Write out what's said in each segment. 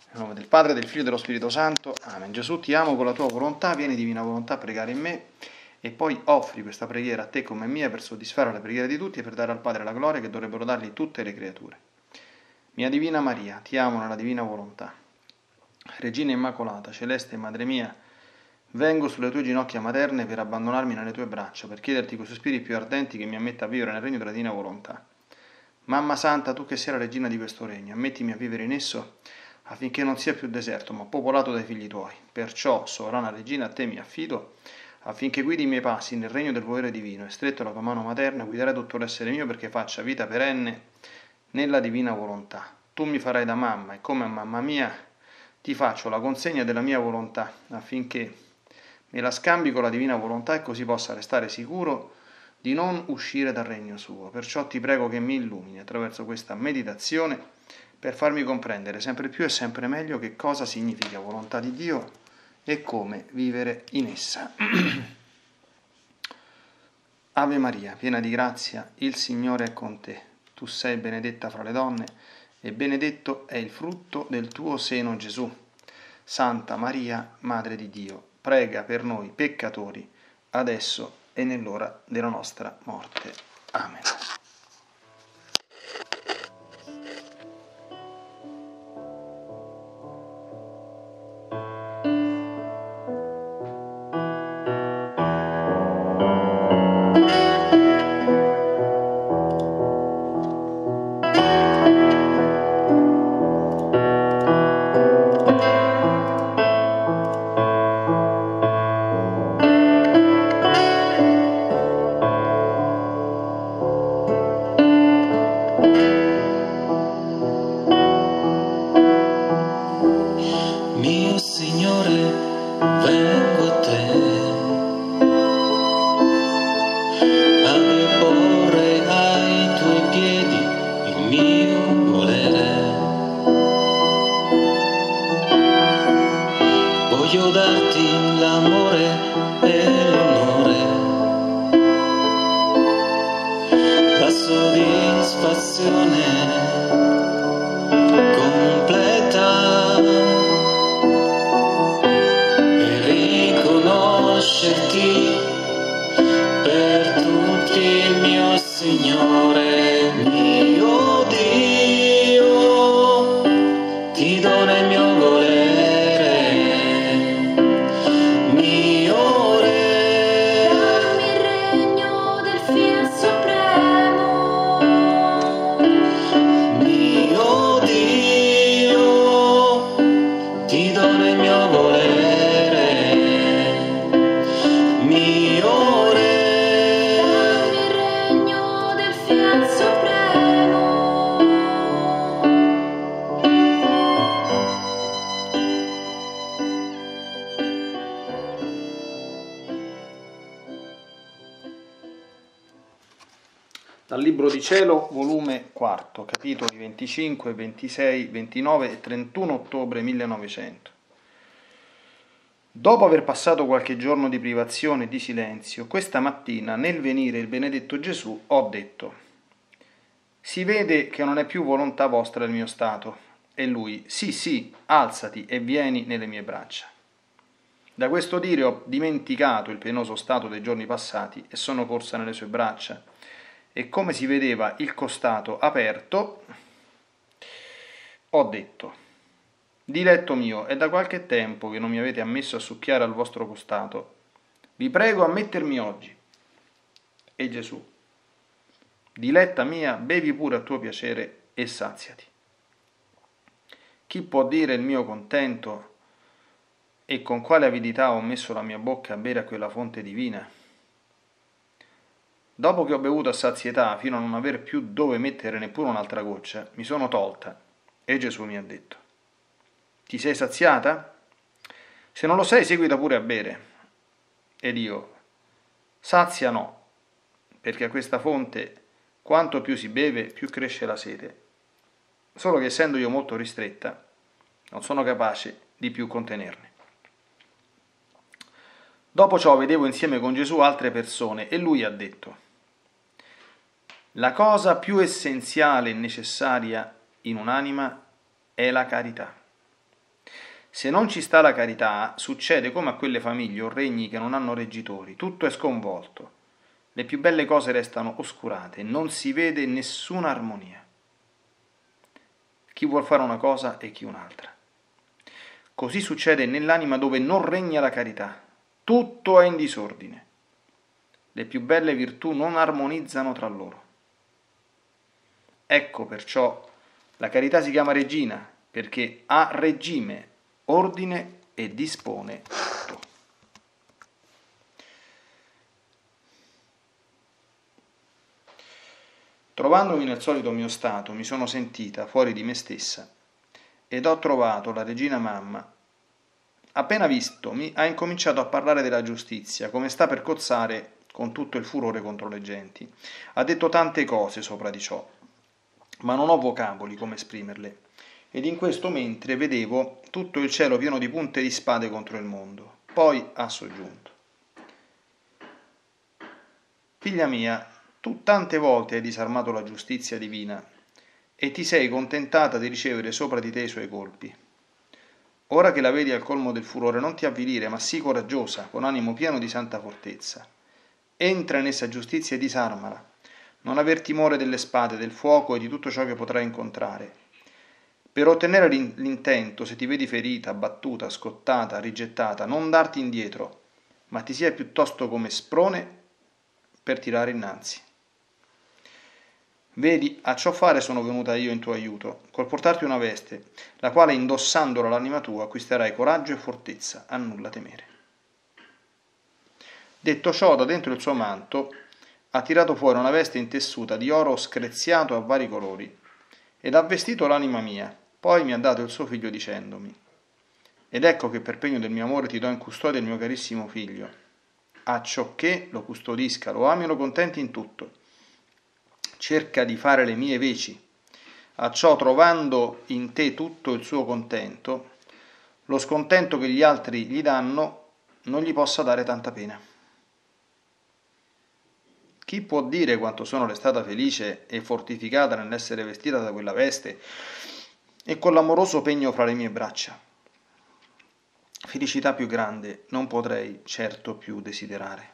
Nel nome del Padre, del Figlio e dello Spirito Santo. Amen. Gesù, ti amo con la tua volontà, vieni divina volontà a pregare in me e poi offri questa preghiera a te come mia per soddisfare le preghiere di tutti e per dare al Padre la gloria che dovrebbero dargli tutte le creature. Mia Divina Maria, ti amo nella divina volontà. Regina Immacolata, celeste Madre mia, vengo sulle tue ginocchia materne per abbandonarmi nelle tue braccia, per chiederti quei sospiri più ardenti che mi ammetta a vivere nel regno della divina volontà. Mamma Santa, tu che sei la regina di questo regno, ammettimi a vivere in esso affinché non sia più deserto, ma popolato dai figli tuoi. Perciò, sovrana regina, a te mi affido, affinché guidi i miei passi nel regno del volere divino, e stretto la tua mano materna, guiderai tutto l'essere mio perché faccia vita perenne nella divina volontà. Tu mi farai da mamma e come a mamma mia ti faccio la consegna della mia volontà, affinché me la scambi con la divina volontà e così possa restare sicuro di non uscire dal regno suo. Perciò ti prego che mi illumini attraverso questa meditazione per farmi comprendere sempre più e sempre meglio che cosa significa volontà di Dio e come vivere in essa. Ave Maria, piena di grazia, il Signore è con te. Tu sei benedetta fra le donne e benedetto è il frutto del tuo seno, Gesù. Santa Maria, Madre di Dio, prega per noi peccatori, adesso e nell'ora della nostra morte. Amen. Mio Signore, vengo a te a deporre ai tuoi piedi il mio volere. Voglio darti l'amore e l'onore, la soddisfazione completa. Per tutti, mio Signore, mio Dio, ti do nel mio volere, mio Re, dammi il regno del Fiat Supremo, mio Dio, ti do nel mio volere. Dal Libro di Cielo, volume 4, capitoli 25, 26, 29 e 31 ottobre 1900. Dopo aver passato qualche giorno di privazione e di silenzio, questa mattina, nel venire il benedetto Gesù, ho detto: si vede che non è più volontà vostra il mio stato. E lui: sì, sì, alzati e vieni nelle mie braccia. Da questo dire ho dimenticato il penoso stato dei giorni passati e sono corsa nelle sue braccia. E come si vedeva il costato aperto, ho detto: diletto mio, è da qualche tempo che non mi avete ammesso a succhiare al vostro costato. Vi prego a mettermi oggi. E Gesù: diletta mia, bevi pure a tuo piacere e saziati. Chi può dire il mio contento e con quale avidità ho messo la mia bocca a bere a quella fonte divina? Dopo che ho bevuto a sazietà, fino a non aver più dove mettere neppure un'altra goccia, mi sono tolta e Gesù mi ha detto: ti sei saziata? Se non lo sei, seguita pure a bere. Ed io: sazia no, perché a questa fonte quanto più si beve, più cresce la sete. Solo che essendo io molto ristretta, non sono capace di più contenerne. Dopo ciò vedevo insieme con Gesù altre persone e lui ha detto: la cosa più essenziale e necessaria in un'anima è la carità. Se non ci sta la carità, succede come a quelle famiglie o regni che non hanno reggitori, tutto è sconvolto, le più belle cose restano oscurate, non si vede nessuna armonia. Chi vuol fare una cosa e chi un'altra. Così succede nell'anima dove non regna la carità, tutto è in disordine. Le più belle virtù non armonizzano tra loro. Ecco perciò la carità si chiama regina, perché ha regime, ordine e dispone tutto. Trovandomi nel solito mio stato, mi sono sentita fuori di me stessa ed ho trovato la regina mamma. Appena vistomi, ha incominciato a parlare della giustizia, come sta per cozzare con tutto il furore contro le genti. Ha detto tante cose sopra di ciò, ma non ho vocaboli come esprimerle. Ed in questo mentre vedevo tutto il cielo pieno di punte di spade contro il mondo. Poi ha soggiunto: figlia mia, tu tante volte hai disarmato la giustizia divina e ti sei contentata di ricevere sopra di te i suoi colpi. Ora che la vedi al colmo del furore, non ti avvilire, ma sii coraggiosa, con animo pieno di santa fortezza. Entra in essa giustizia e disarmala. Non aver timore delle spade, del fuoco e di tutto ciò che potrai incontrare. Per ottenere l'intento, se ti vedi ferita, battuta, scottata, rigettata, non darti indietro, ma ti sia piuttosto come sprone per tirare innanzi. Vedi, a ciò fare sono venuta io in tuo aiuto, col portarti una veste, la quale indossandola l'anima tua acquisterai coraggio e fortezza, a nulla temere. Detto ciò, da dentro il suo manto ha tirato fuori una veste intessuta di oro screziato a vari colori, ed ha vestito l'anima mia, poi mi ha dato il suo figlio dicendomi: ed ecco che per pegno del mio amore ti do in custodia il mio carissimo figlio, acciò che lo custodisca, lo ami e lo contenti in tutto. Cerca di fare le mie veci, acciò trovando in te tutto il suo contento, lo scontento che gli altri gli danno non gli possa dare tanta pena. Chi può dire quanto sono stata felice e fortificata nell'essere vestita da quella veste e con l'amoroso pegno fra le mie braccia? Felicità più grande non potrei certo più desiderare.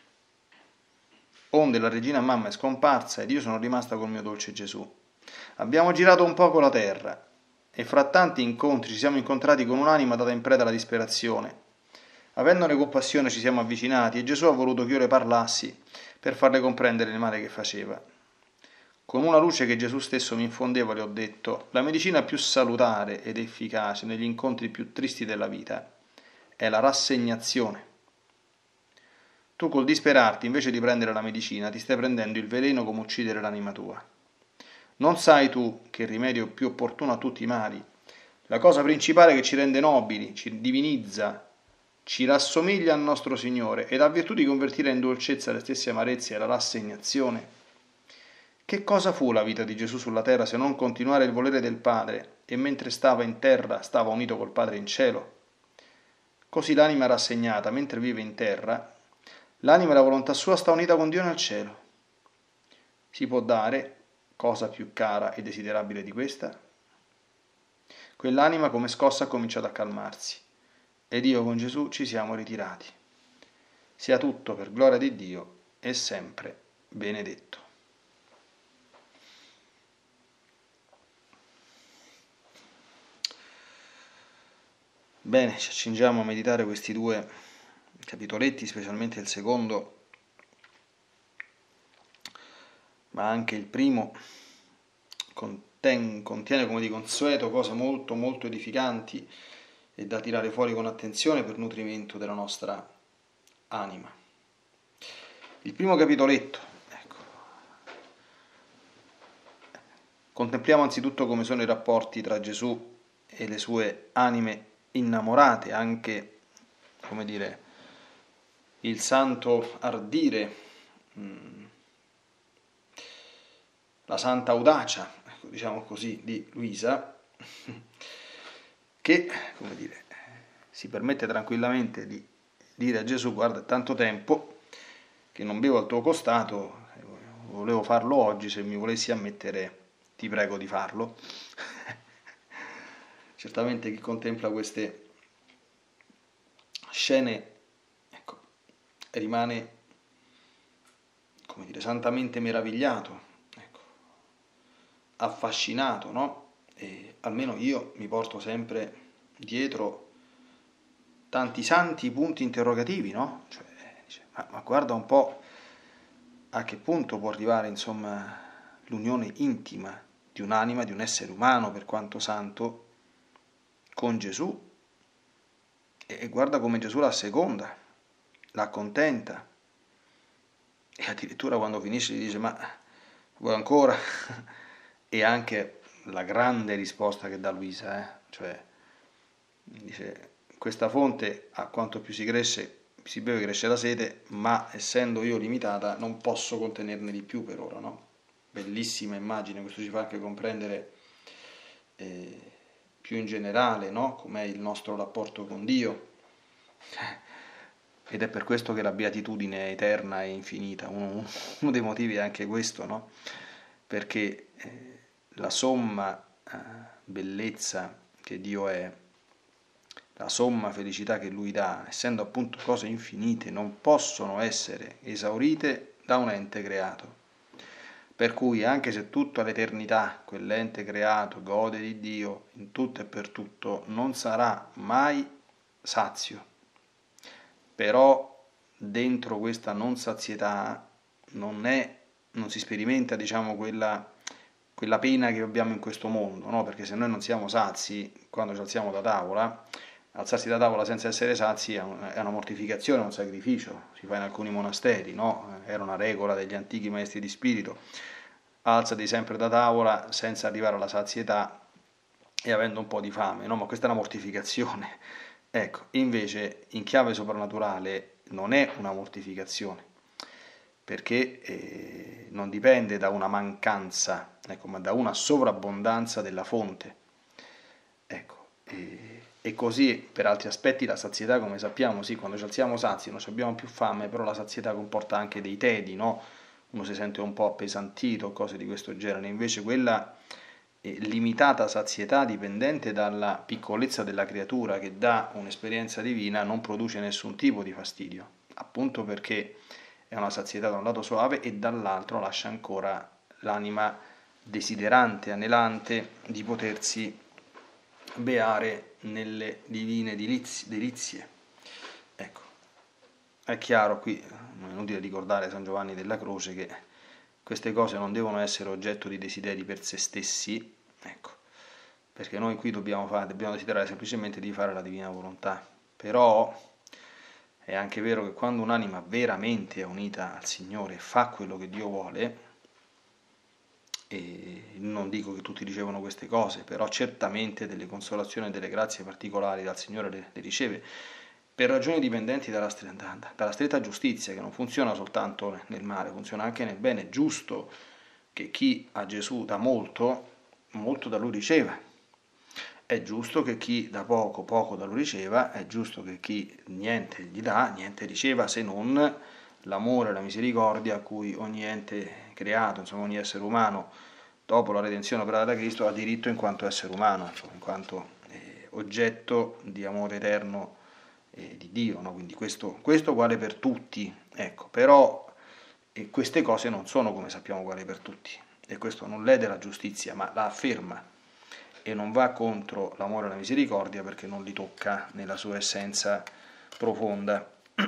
Onde la regina mamma è scomparsa ed io sono rimasta col mio dolce Gesù. Abbiamo girato un poco la terra e fra tanti incontri ci siamo incontrati con un'anima data in preda alla disperazione. Avendone compassione ci siamo avvicinati e Gesù ha voluto che io le parlassi per farle comprendere il male che faceva. Con una luce che Gesù stesso mi infondeva le ho detto: la medicina più salutare ed efficace negli incontri più tristi della vita è la rassegnazione. Tu col disperarti, invece di prendere la medicina, ti stai prendendo il veleno come uccidere l'anima tua. Non sai tu che il rimedio più opportuno a tutti i mali, la cosa principale che ci rende nobili, ci divinizza, ci rassomiglia al nostro Signore ed ha virtù di convertire in dolcezza le stesse amarezze e la rassegnazione. Che cosa fu la vita di Gesù sulla terra se non continuare il volere del Padre e mentre stava in terra stava unito col Padre in cielo? Così l'anima rassegnata, mentre vive in terra, l'anima e la volontà sua sta unita con Dio nel cielo. Si può dare cosa più cara e desiderabile di questa? Quell'anima come scossa ha cominciato a calmarsi ed io con Gesù ci siamo ritirati. Sia tutto per gloria di Dio e sempre benedetto. Bene, ci accingiamo a meditare questi due capitoletti, specialmente il secondo, ma anche il primo contiene come di consueto cose molto molto edificanti e da tirare fuori con attenzione per nutrimento della nostra anima. Il primo capitoletto, ecco. Contempliamo anzitutto come sono i rapporti tra Gesù e le sue anime innamorate, anche, come dire, il santo ardire, la santa audacia, diciamo così, di Luisa, che, come dire, si permette tranquillamente di dire a Gesù: guarda, è tanto tempo che non bevo al tuo costato, volevo farlo oggi, se mi volessi ammettere ti prego di farlo. Certamente chi contempla queste scene, ecco, rimane, come dire, santamente meravigliato, ecco, affascinato, no? E almeno io mi porto sempre dietro tanti santi punti interrogativi, no? Cioè, dice, ma guarda un po' a che punto può arrivare, insomma, l'unione intima di un'anima, di un essere umano, per quanto santo, con Gesù, e guarda come Gesù la asseconda, la accontenta, e addirittura quando finisce gli dice, ma vuoi ancora? E anche la grande risposta che dà Luisa, cioè dice, questa fonte a quanto più si cresce, si beve, cresce la sete, ma essendo io limitata non posso contenerne di più per ora, no? Bellissima immagine, questo ci fa anche comprendere più in generale, no? Com'è il nostro rapporto con Dio, ed è per questo che la beatitudine è eterna e infinita. Uno dei motivi è anche questo, no? Perché la somma bellezza che Dio è, la somma felicità che Lui dà, essendo appunto cose infinite, non possono essere esaurite da un ente creato. Per cui anche se tutta l'eternità quell'ente creato gode di Dio in tutto e per tutto, non sarà mai sazio. Però dentro questa non sazietà non si sperimenta, diciamo, quella pena che abbiamo in questo mondo, no? Perché se noi non siamo sazi quando ci alziamo da tavola, alzarsi da tavola senza essere sazi è una mortificazione, è un sacrificio, si fa in alcuni monasteri, no? Era una regola degli antichi maestri di spirito, alzati sempre da tavola senza arrivare alla sazietà e avendo un po' di fame, no? Ma questa è una mortificazione. Ecco, invece in chiave soprannaturale non è una mortificazione, perché non dipende da una mancanza, ecco, ma da una sovrabbondanza della fonte. Ecco, e così per altri aspetti la sazietà, come sappiamo, sì, quando ci alziamo sazi non abbiamo più fame, però la sazietà comporta anche dei tedi, no? Uno si sente un po' appesantito, cose di questo genere, invece quella limitata sazietà dipendente dalla piccolezza della creatura che dà un'esperienza divina non produce nessun tipo di fastidio, appunto perché è una sazietà da un lato suave e dall'altro lascia ancora l'anima desiderante, anelante di potersi beare nelle divine delizie. Ecco, è chiaro qui, non è inutile ricordare San Giovanni della Croce che queste cose non devono essere oggetto di desideri per se stessi, ecco, perché noi qui dobbiamo desiderare semplicemente di fare la divina volontà. Però è anche vero che quando un'anima veramente è unita al Signore e fa quello che Dio vuole, e non dico che tutti ricevono queste cose, però certamente delle consolazioni e delle grazie particolari dal Signore le riceve, per ragioni dipendenti dalla stretta giustizia, che non funziona soltanto nel male, funziona anche nel bene. È giusto che chi a Gesù dà molto, molto da lui riceva. È giusto che chi dà poco, poco da lui riceva. È giusto che chi niente gli dà, niente riceva, se non l'amore e la misericordia a cui ogni ente creato, insomma ogni essere umano, dopo la redenzione operata da Cristo, ha diritto in quanto essere umano, insomma, in quanto oggetto di amore eterno di Dio, no? Quindi questo vale per tutti, ecco, però queste cose non sono, come sappiamo, uguali per tutti, e questo non lede la giustizia, ma la afferma, e non va contro l'amore e la misericordia perché non li tocca nella sua essenza profonda.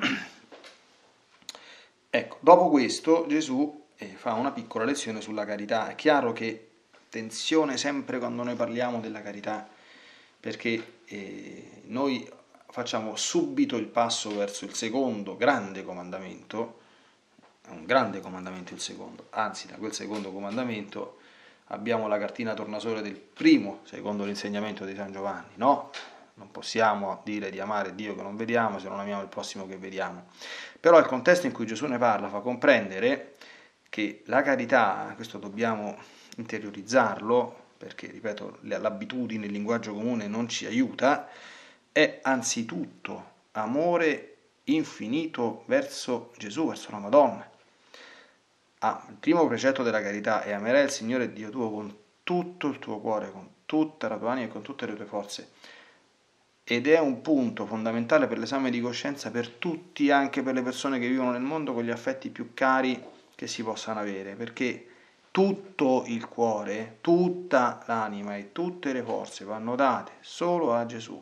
Ecco, dopo questo Gesù fa una piccola lezione sulla carità. È chiaro che attenzione sempre quando noi parliamo della carità, perché noi facciamo subito il passo verso il secondo grande comandamento. È un grande comandamento il secondo, anzi da quel secondo comandamento abbiamo la cartina tornasole del primo, secondo l'insegnamento di San Giovanni, no? Non possiamo dire di amare Dio che non vediamo se non amiamo il prossimo che vediamo. Però il contesto in cui Gesù ne parla fa comprendere che la carità, questo dobbiamo interiorizzarlo, perché, ripeto, l'abitudine, il linguaggio comune non ci aiuta, è anzitutto amore infinito verso Gesù, verso la Madonna. Il primo precetto della carità è: amerai il Signore Dio tuo con tutto il tuo cuore, con tutta la tua anima e con tutte le tue forze. ed è un punto fondamentale per l'esame di coscienza per tutti, anche per le persone che vivono nel mondo con gli affetti più cari che si possano avere, perché tutto il cuore, tutta l'anima e tutte le forze vanno date solo a Gesù.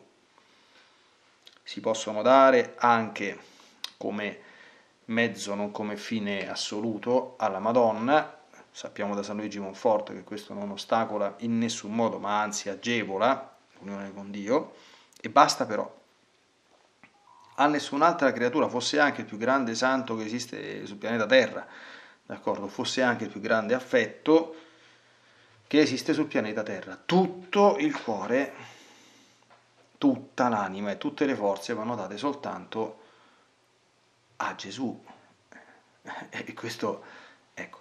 Si possono dare anche come mezzo, non come fine assoluto, alla Madonna. Sappiamo da San Luigi Monforte che questo non ostacola in nessun modo, ma anzi agevola l'unione con Dio, e basta però. A nessun'altra creatura, fosse anche il più grande santo che esiste sul pianeta Terra, d'accordo? Fosse anche il più grande affetto che esiste sul pianeta Terra, tutto il cuore, tutta l'anima e tutte le forze vanno date soltanto a Gesù. E questo, ecco.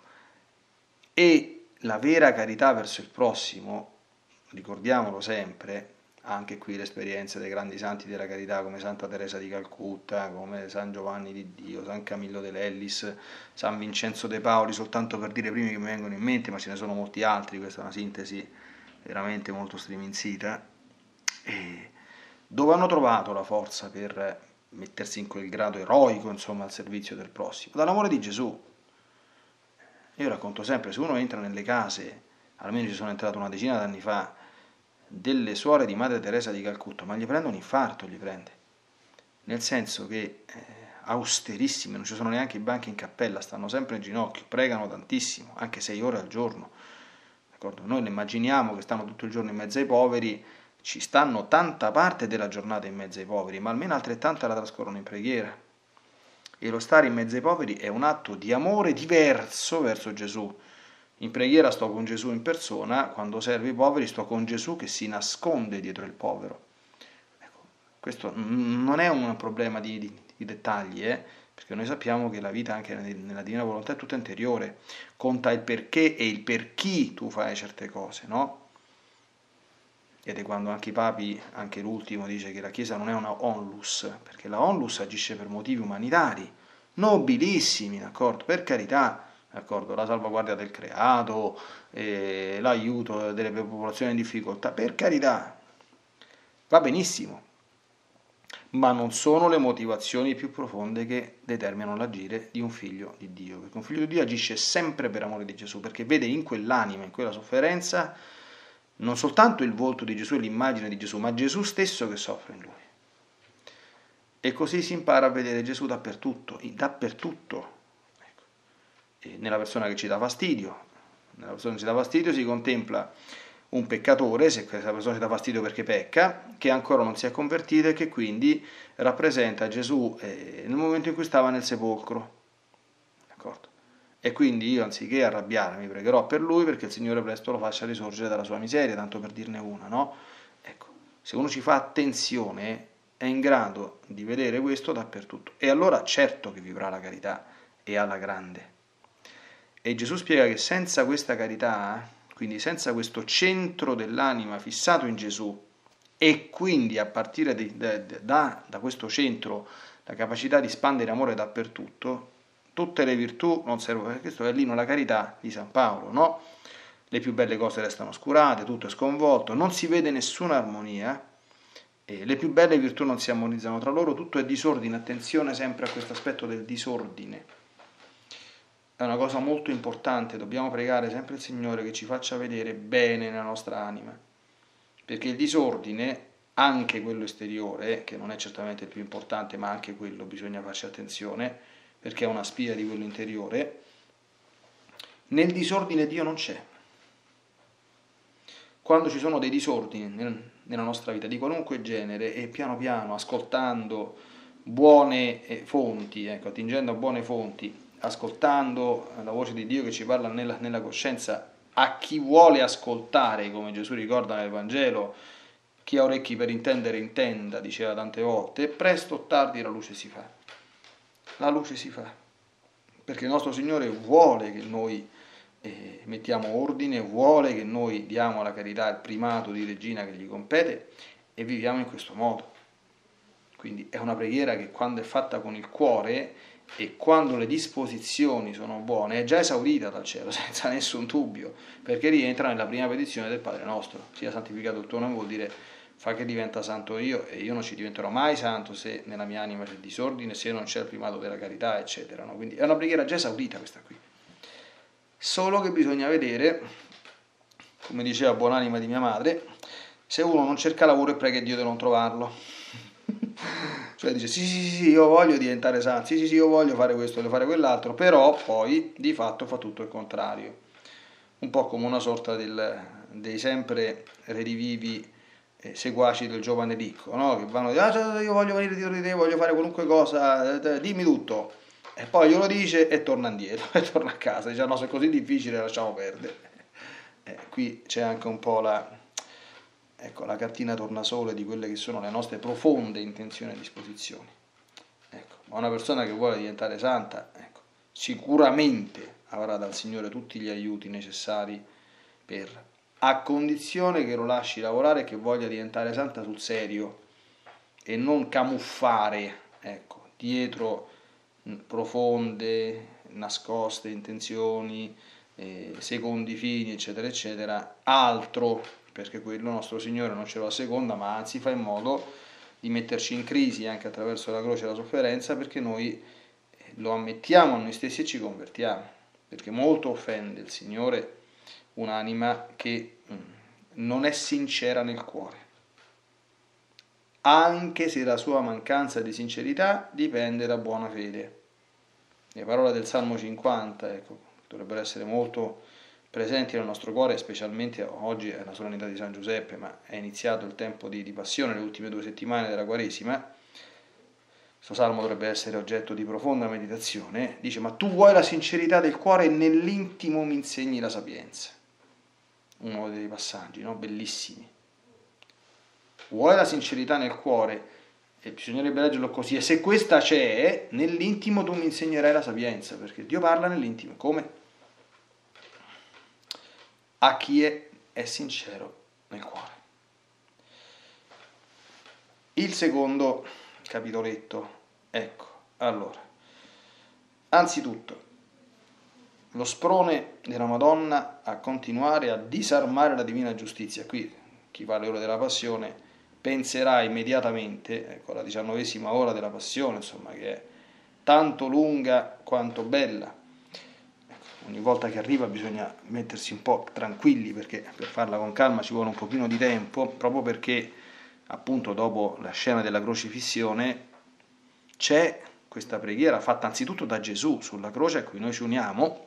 E la vera carità verso il prossimo, ricordiamolo sempre, anche qui le esperienze dei grandi santi della carità come Santa Teresa di Calcutta, come San Giovanni di Dio, San Camillo dell'Ellis, San Vincenzo de Paoli, soltanto per dire i primi che mi vengono in mente, ma ce ne sono molti altri, questa è una sintesi veramente molto striminzita, e dove hanno trovato la forza per mettersi in quel grado eroico, insomma, al servizio del prossimo? Dall'amore di Gesù. Io racconto sempre, se uno entra nelle case, almeno ci sono entrato una decina d'anni fa, delle suore di Madre Teresa di Calcutta, ma gli prende un infarto, gli prende. Nel senso che austerissime, non ci sono neanche i banchi in cappella, stanno sempre in ginocchio, pregano tantissimo, anche 6 ore al giorno. D'accordo? Noi ne immaginiamo che stanno tutto il giorno in mezzo ai poveri, ci stanno tanta parte della giornata in mezzo ai poveri, ma almeno altrettanta la trascorrono in preghiera. E lo stare in mezzo ai poveri è un atto di amore diverso verso Gesù. In preghiera sto con Gesù in persona, quando servo i poveri sto con Gesù che si nasconde dietro il povero. Ecco, questo non è un problema di dettagli, perché noi sappiamo che la vita anche nella Divina Volontà è tutta interiore, conta il perché e il per chi tu fai certe cose, no? Ed è quando anche i papi, anche l'ultimo, dice che la Chiesa non è una onlus, perché la onlus agisce per motivi umanitari, nobilissimi, d'accordo? Per carità, d'accordo? La salvaguardia del creato, l'aiuto delle popolazioni in difficoltà, per carità, va benissimo, ma non sono le motivazioni più profonde che determinano l'agire di un figlio di Dio, perché un figlio di Dio agisce sempre per amore di Gesù, perché vede in quell'anima, in quella sofferenza, non soltanto il volto di Gesù e l'immagine di Gesù, ma Gesù stesso che soffre in lui. E così si impara a vedere Gesù dappertutto, dappertutto. Ecco. E nella persona che ci dà fastidio, nella persona che ci dà fastidio si contempla un peccatore, se questa persona ci dà fastidio perché pecca, che ancora non si è convertito e che quindi rappresenta Gesù nel momento in cui stava nel sepolcro. D'accordo? E quindi io, anziché arrabbiarmi, pregherò per lui perché il Signore presto lo faccia risorgere dalla sua miseria, tanto per dirne una, no? Ecco, se uno ci fa attenzione è in grado di vedere questo dappertutto. E allora certo che vivrà la carità e alla grande. E Gesù spiega che senza questa carità, quindi senza questo centro dell'anima fissato in Gesù, e quindi a partire da questo centro la capacità di spandere amore dappertutto, tutte le virtù non servono, perché questo è l'inno alla carità di San Paolo, no? Le più belle cose restano oscurate, tutto è sconvolto, non si vede nessuna armonia, e le più belle virtù non si armonizzano tra loro, tutto è disordine. Attenzione sempre a questo aspetto del disordine. È una cosa molto importante, dobbiamo pregare sempre il Signore che ci faccia vedere bene nella nostra anima, perché il disordine, anche quello esteriore, che non è certamente il più importante, ma anche quello bisogna farci attenzione, perché è una spia di quello interiore, nel disordine Dio non c'è. Quando ci sono dei disordini nella nostra vita, di qualunque genere, e piano piano, ascoltando buone fonti, attingendo a buone fonti, ascoltando la voce di Dio che ci parla nella coscienza, a chi vuole ascoltare, come Gesù ricorda nel Vangelo, chi ha orecchi per intendere intenda, diceva tante volte, presto o tardi la luce si fa. La luce si fa, perché il nostro Signore vuole che noi mettiamo ordine, vuole che noi diamo alla carità il primato di regina che gli compete e viviamo in questo modo. Quindi è una preghiera che quando è fatta con il cuore e quando le disposizioni sono buone è già esaurita dal cielo, senza nessun dubbio, perché rientra nella prima petizione del Padre nostro. Sia santificato il tuo nome vuol dire fa che diventa santo io, e io non ci diventerò mai santo se nella mia anima c'è disordine, se non c'è il primato della carità, eccetera, no? Quindi è una preghiera già esaudita questa qui. Solo che bisogna vedere, come diceva buonanima di mia madre, se uno non cerca lavoro e prega Dio di non trovarlo. Cioè dice sì, io voglio diventare santo, sì, io voglio fare questo, voglio fare quell'altro, però poi di fatto fa tutto il contrario. Un po' come una sorta dei sempre redivivi seguaci del giovane ricco, no? Che vanno a dire, io voglio venire dietro di te, voglio fare qualunque cosa, dimmi tutto. E poi glielo dice e torna indietro, e torna a casa, dice no, se è così difficile lasciamo perdere. Qui c'è anche un po' la cartina tornasole di quelle che sono le nostre profonde intenzioni e disposizioni. Ecco, ma una persona che vuole diventare santa, ecco, sicuramente avrà dal Signore tutti gli aiuti necessari a condizione che lo lasci lavorare e che voglia diventare santa sul serio e non camuffare, ecco, dietro profonde, nascoste intenzioni, secondi fini, eccetera, eccetera, altro, perché quello nostro Signore non ce lo asseconda, ma anzi fa in modo di metterci in crisi anche attraverso la croce e la sofferenza, perché noi lo ammettiamo a noi stessi e ci convertiamo, perché molto offende il Signore un'anima che non è sincera nel cuore, anche se la sua mancanza di sincerità dipende da buona fede. Le parole del Salmo 50, ecco, dovrebbero essere molto presenti nel nostro cuore, specialmente oggi è la solennità di San Giuseppe, ma è iniziato il tempo di passione, le ultime 2 settimane della Quaresima. Questo salmo dovrebbe essere oggetto di profonda meditazione. Dice: ma tu vuoi la sincerità del cuore e nell'intimo mi insegni la sapienza. Uno dei passaggi, no? Bellissimi. Vuoi la sincerità nel cuore, e bisognerebbe leggerlo così, e se questa c'è, nell'intimo tu mi insegnerai la sapienza, perché Dio parla nell'intimo. Come? A chi è sincero nel cuore. Il secondo capitoletto, ecco, allora, anzitutto, lo sprone della Madonna a continuare a disarmare la divina giustizia. Qui chi fa le ore della passione penserà immediatamente, ecco, alla 19ª ora della passione, insomma, che è tanto lunga quanto bella. Ogni volta che arriva bisogna mettersi un po' tranquilli, perché per farla con calma ci vuole un pochino di tempo, proprio perché appunto dopo la scena della crocifissione c'è questa preghiera fatta anzitutto da Gesù sulla croce, a cui noi ci uniamo,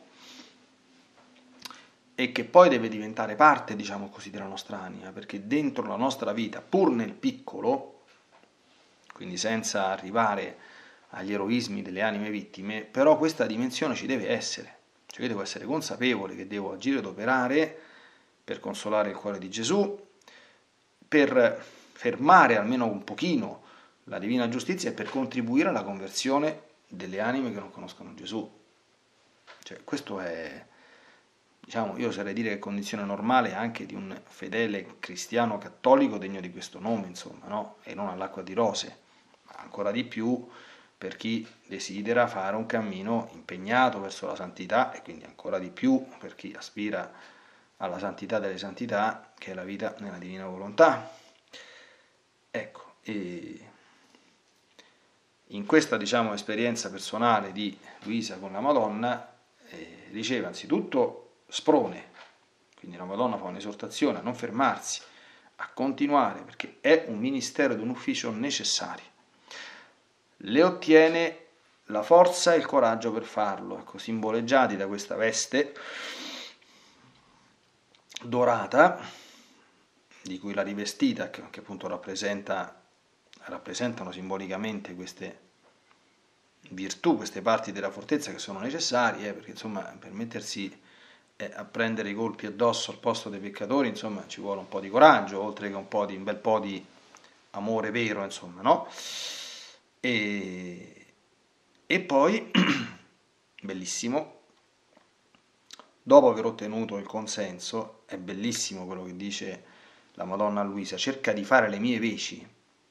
e che poi deve diventare parte, diciamo così, della nostra anima, perché dentro la nostra vita, pur nel piccolo, quindi senza arrivare agli eroismi delle anime vittime, però questa dimensione ci deve essere. Cioè io devo essere consapevole che devo agire ed operare per consolare il cuore di Gesù, per fermare almeno un pochino la divina giustizia e per contribuire alla conversione delle anime che non conoscono Gesù. Cioè questo è, diciamo, io oserei dire che condizione normale anche di un fedele cristiano cattolico degno di questo nome, insomma, no? E non all'acqua di rose, ma ancora di più per chi desidera fare un cammino impegnato verso la santità, e quindi ancora di più per chi aspira alla santità delle santità, che è la vita nella divina volontà. Ecco, e in questa, diciamo, esperienza personale di Luisa con la Madonna riceve anzitutto sprone, quindi la Madonna fa un'esortazione a non fermarsi, a continuare, perché è un ministero ed un ufficio necessario. Le ottiene la forza e il coraggio per farlo, ecco, simboleggiati da questa veste dorata, di cui la rivestita, che appunto rappresentano simbolicamente queste virtù, queste parti della fortezza che sono necessarie, perché insomma per mettersi a prendere i colpi addosso al posto dei peccatori, insomma ci vuole un po' di coraggio, oltre che un bel po' di amore vero, insomma, no? E poi, bellissimo, dopo aver ottenuto il consenso, è bellissimo quello che dice la Madonna a Luisa: cerca di fare le mie veci.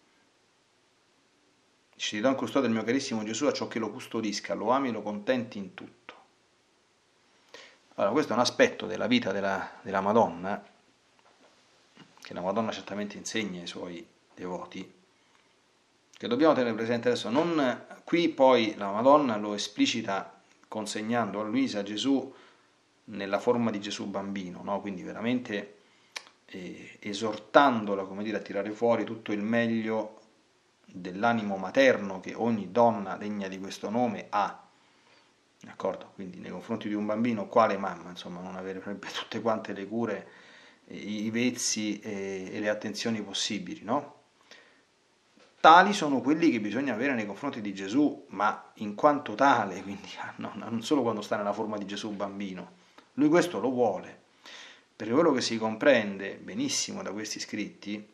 Dice: ti do in custodia del mio carissimo Gesù a ciò che lo custodisca, lo ami e lo contenti in tutto. Allora, questo è un aspetto della vita della Madonna che che la Madonna certamente insegna ai suoi devoti, che dobbiamo tenere presente adesso. Non, qui poi la Madonna lo esplicita consegnando a Luisa Gesù nella forma di Gesù bambino, no? Quindi veramente esortandola, come dire, a tirare fuori tutto il meglio dell'animo materno che ogni donna degna di questo nome ha, d'accordo? Quindi nei confronti di un bambino, quale mamma, insomma, non avrebbe tutte quante le cure, i vezzi e le attenzioni possibili, no? Tali sono quelli che bisogna avere nei confronti di Gesù, ma in quanto tale, quindi non solo quando sta nella forma di Gesù bambino. Lui questo lo vuole, perché quello che si comprende benissimo da questi scritti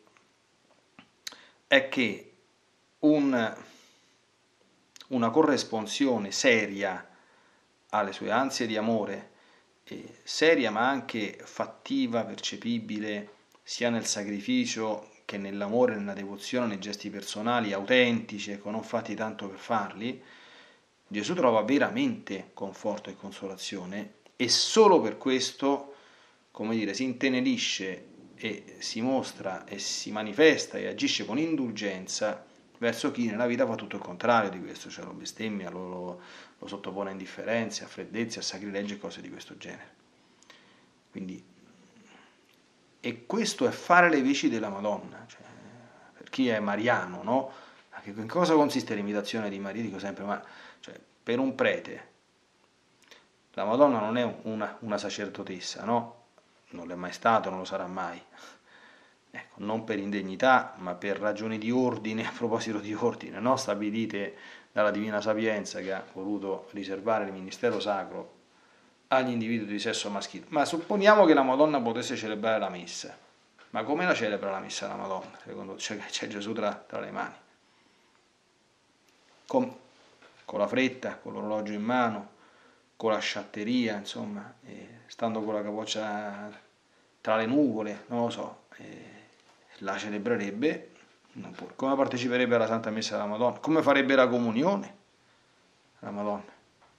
è che una corresponsione seria alle sue ansie di amore, seria ma anche fattiva, percepibile, sia nel sacrificio che nell'amore, nella devozione, nei gesti personali autentici, ecco, non fatti tanto per farli, Gesù trova veramente conforto e consolazione, e solo per questo, come dire, si intenerisce e si mostra e si manifesta e agisce con indulgenza verso chi nella vita fa tutto il contrario di questo, cioè lo bestemmia, lo sottopone a indifferenze, a freddezze, a sacrilegi e cose di questo genere. Quindi, e questo è fare le veci della Madonna, cioè, per chi è mariano, no? In cosa consiste l'imitazione di Maria? Dico sempre, ma cioè, per un prete la Madonna non è una sacerdotessa, no? Non l'è mai stato, non lo sarà mai. Ecco, non per indegnità, ma per ragioni di ordine, a proposito di ordine, no? Stabilite dalla Divina Sapienza, che ha voluto riservare il ministero sacro agli individui di sesso maschile. Ma supponiamo che la Madonna potesse celebrare la messa. Ma come la celebra la messa la Madonna? Secondo c'è Gesù tra le mani. Con la fretta, con l'orologio in mano, con la sciatteria, insomma, stando con la capoccia tra le nuvole, non lo so, la celebrerebbe. Come parteciperebbe alla Santa Messa della Madonna? Come farebbe la comunione la Madonna?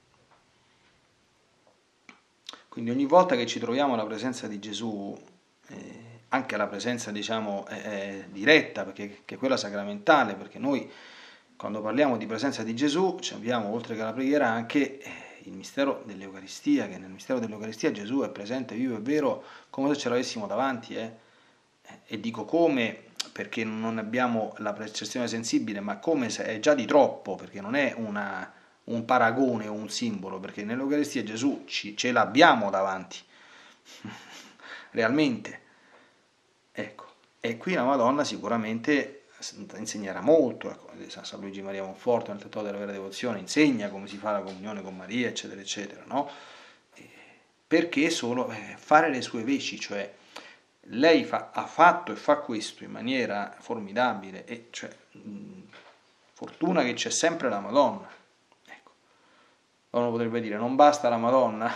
Quindi ogni volta che ci troviamo alla presenza di Gesù, anche alla presenza, diciamo, diretta, perché è quella sacramentale, perché noi quando parliamo di presenza di Gesù ci abbiamo, oltre che la preghiera, anche il mistero dell'Eucaristia, che nel mistero dell'Eucaristia Gesù è presente, vivo e vero, come se ce l'avessimo davanti, e dico come, perché non abbiamo la percezione sensibile, ma come se è già di troppo, perché non è un paragone o un simbolo, perché nell'Eucaristia Gesù ce l'abbiamo davanti, realmente. Ecco, e qui la Madonna sicuramente insegnerà molto, ecco, San Luigi Maria Monforte nel Trattato della Vera Devozione insegna come si fa la comunione con Maria, eccetera, eccetera, no? Perché solo fare le sue veci, cioè lei ha fatto e fa questo in maniera formidabile, e cioè fortuna che c'è sempre la Madonna. Ecco. Uno potrebbe dire, non basta la Madonna?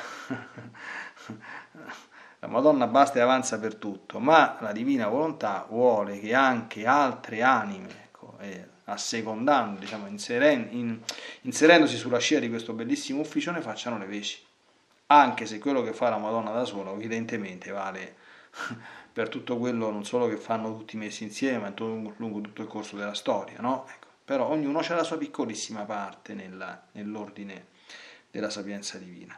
La Madonna basta e avanza per tutto, ma la Divina Volontà vuole che anche altre anime, ecco, assecondando, diciamo, inserendosi sulla scia di questo bellissimo ufficio, ne facciano le veci. Anche se quello che fa la Madonna da sola evidentemente vale per tutto quello non solo che fanno tutti messi insieme, ma lungo tutto il corso della storia, no? Ecco, però ognuno ha la sua piccolissima parte nell'ordine della sapienza divina.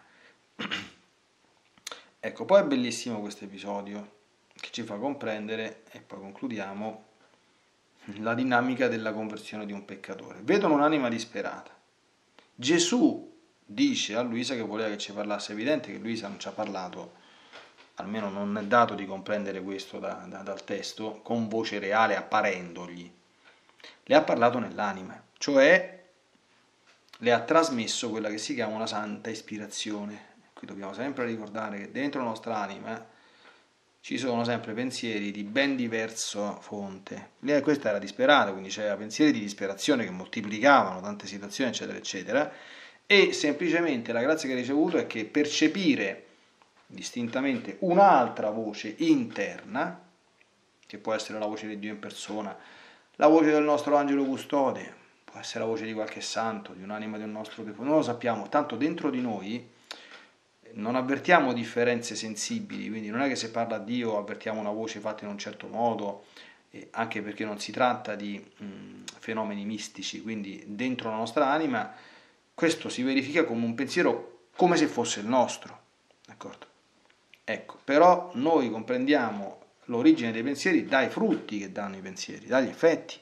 Ecco, poi è bellissimo questo episodio che ci fa comprendere, e poi concludiamo, la dinamica della conversione di un peccatore. Vedono un'anima disperata. Gesù dice a Luisa che voleva che ci parlasse. È evidente che Luisa non ci ha parlato, almeno non è dato di comprendere questo dal testo, con voce reale apparendogli. Le ha parlato nell'anima, cioè le ha trasmesso quella che si chiama una santa ispirazione. Qui dobbiamo sempre ricordare che dentro la nostra anima ci sono sempre pensieri di ben diversa fonte. Questa era disperata, quindi c'era pensieri di disperazione che moltiplicavano tante situazioni, eccetera, eccetera, e semplicemente la grazia che ha ricevuto è che percepire distintamente un'altra voce interna, che può essere la voce di Dio in persona, la voce del nostro angelo custode, può essere la voce di qualche santo, di un'anima del nostro defunto, non lo sappiamo, tanto dentro di noi non avvertiamo differenze sensibili, quindi non è che se parla a Dio avvertiamo una voce fatta in un certo modo, anche perché non si tratta di fenomeni mistici, quindi dentro la nostra anima questo si verifica come un pensiero, come se fosse il nostro, d'accordo? Ecco, però noi comprendiamo l'origine dei pensieri dai frutti che danno i pensieri, dagli effetti.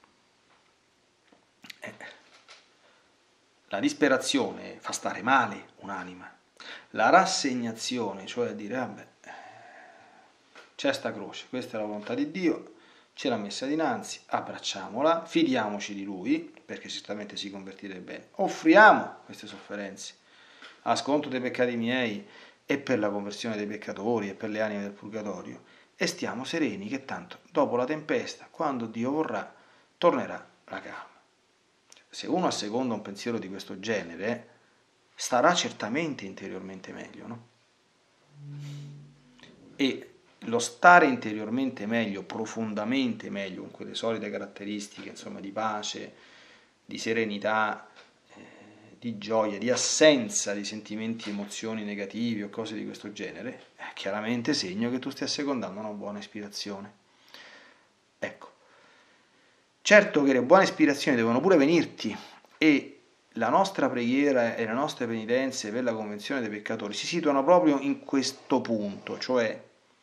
La disperazione fa stare male un'anima, la rassegnazione, cioè dire vabbè, c'è sta croce, questa è la volontà di Dio, ce l'ha messa dinanzi, abbracciamola, fidiamoci di Lui, perché certamente si convertirà bene, offriamo queste sofferenze a sconto dei peccati miei e per la conversione dei peccatori e per le anime del purgatorio, e stiamo sereni che tanto dopo la tempesta, quando Dio vorrà, tornerà la calma. Se uno asseconda un pensiero di questo genere, starà certamente interiormente meglio, no? E lo stare interiormente meglio, profondamente meglio, con quelle solite caratteristiche, insomma, di pace, di serenità, di gioia, di assenza di sentimenti, emozioni negativi o cose di questo genere, è chiaramente segno che tu stai assecondando una buona ispirazione. Ecco, certo che le buone ispirazioni devono pure venirti, e la nostra preghiera e le nostre penitenze per la conversione dei peccatori si situano proprio in questo punto, cioè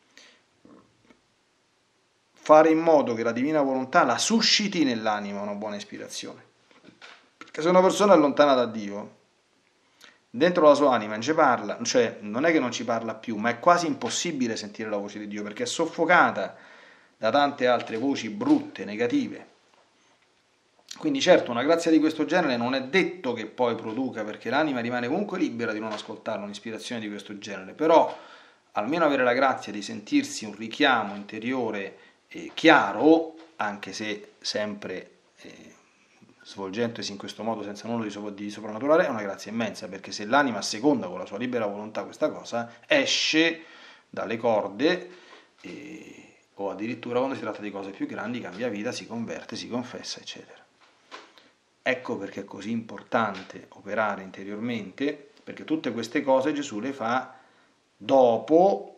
fare in modo che la divina volontà la susciti nell'anima una buona ispirazione. Perché se una persona è lontana da Dio, dentro la sua anima non ci parla, cioè non è che non ci parla più, ma è quasi impossibile sentire la voce di Dio, perché è soffocata da tante altre voci brutte, negative. Quindi certo, una grazia di questo genere non è detto che poi produca, perché l'anima rimane comunque libera di non ascoltarla, un'ispirazione di questo genere, però almeno avere la grazia di sentirsi un richiamo interiore chiaro, anche se sempre svolgendosi in questo modo senza nulla di soprannaturale, è una grazia immensa, perché se l'anima asseconda con la sua libera volontà questa cosa, esce dalle corde, o addirittura quando si tratta di cose più grandi cambia vita, si converte, si confessa, eccetera. Ecco perché è così importante operare interiormente, perché tutte queste cose Gesù le fa dopo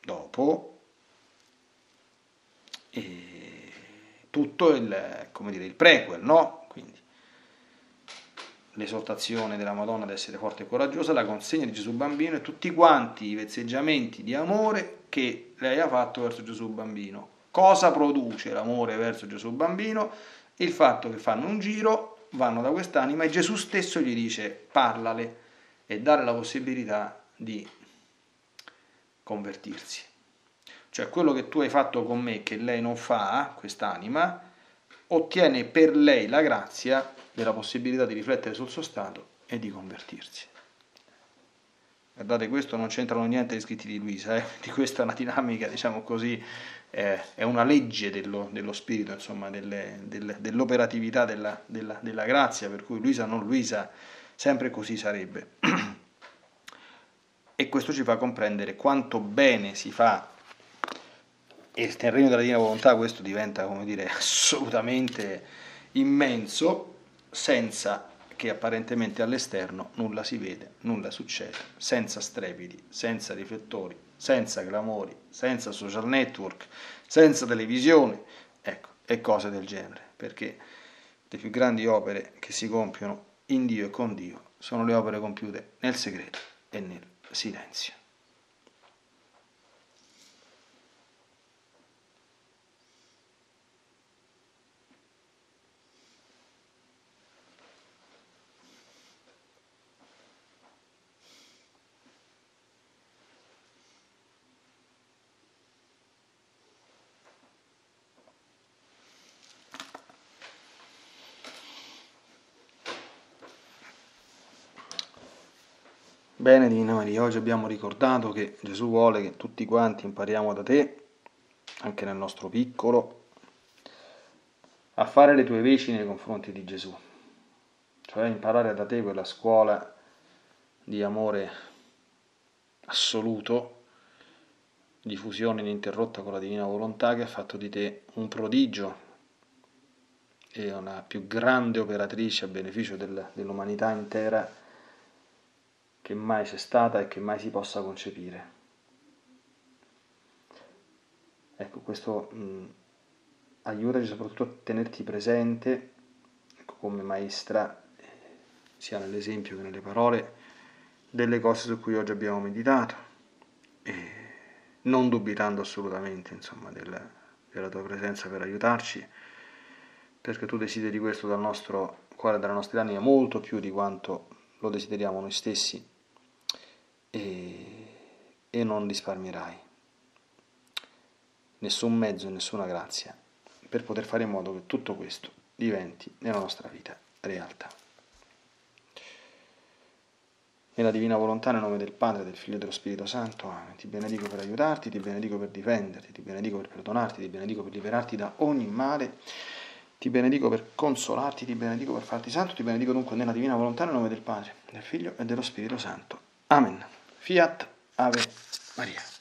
tutto il prequel, no? Quindi l'esortazione della Madonna ad essere forte e coraggiosa, la consegna di Gesù bambino e tutti quanti i vezzeggiamenti di amore che lei ha fatto verso Gesù bambino. Cosa produce l'amore verso Gesù bambino? Il fatto che fanno un giro, vanno da quest'anima e Gesù stesso gli dice parlale e dare la possibilità di convertirsi. Cioè quello che tu hai fatto con me che lei non fa, quest'anima, ottiene per lei la grazia della possibilità di riflettere sul suo stato e di convertirsi. Guardate, questo non c'entrano niente gli scritti di Luisa, di questa è una dinamica, diciamo così, è una legge dello spirito, insomma, dell'operatività della grazia, per cui Luisa non Luisa, sempre così sarebbe. E questo ci fa comprendere quanto bene si fa, e nel regno della divina volontà questo diventa, come dire, assolutamente immenso, senza che apparentemente all'esterno nulla si vede, nulla succede, senza strepiti, senza riflettori, senza clamori, senza social network, senza televisione, ecco, e cose del genere, perché le più grandi opere che si compiono in Dio e con Dio sono le opere compiute nel segreto e nel silenzio. Bene, Divina Maria, oggi abbiamo ricordato che Gesù vuole che tutti quanti impariamo da te, anche nel nostro piccolo, a fare le tue veci nei confronti di Gesù, cioè imparare da te quella scuola di amore assoluto, di fusione ininterrotta con la Divina Volontà, che ha fatto di te un prodigio e una più grande operatrice a beneficio dell'umanità intera, che che mai c'è stata e che mai si possa concepire. Ecco, questo aiutaci soprattutto a tenerti presente, ecco, come maestra, sia nell'esempio che nelle parole, delle cose su cui oggi abbiamo meditato, e non dubitando assolutamente, insomma, della tua presenza per aiutarci, perché tu desideri questo dal nostro cuore, dalle nostre anime, molto più di quanto lo desideriamo noi stessi, e non risparmierai nessun mezzo e nessuna grazia per poter fare in modo che tutto questo diventi nella nostra vita realtà. Nella divina volontà, nel nome del Padre, del Figlio e dello Spirito Santo, amen. Ti benedico per aiutarti, ti benedico per difenderti, ti benedico per perdonarti, ti benedico per liberarti da ogni male, ti benedico per consolarti, ti benedico per farti santo, ti benedico dunque nella divina volontà, nel nome del Padre, del Figlio e dello Spirito Santo. Amen. Fiat Ave Maria.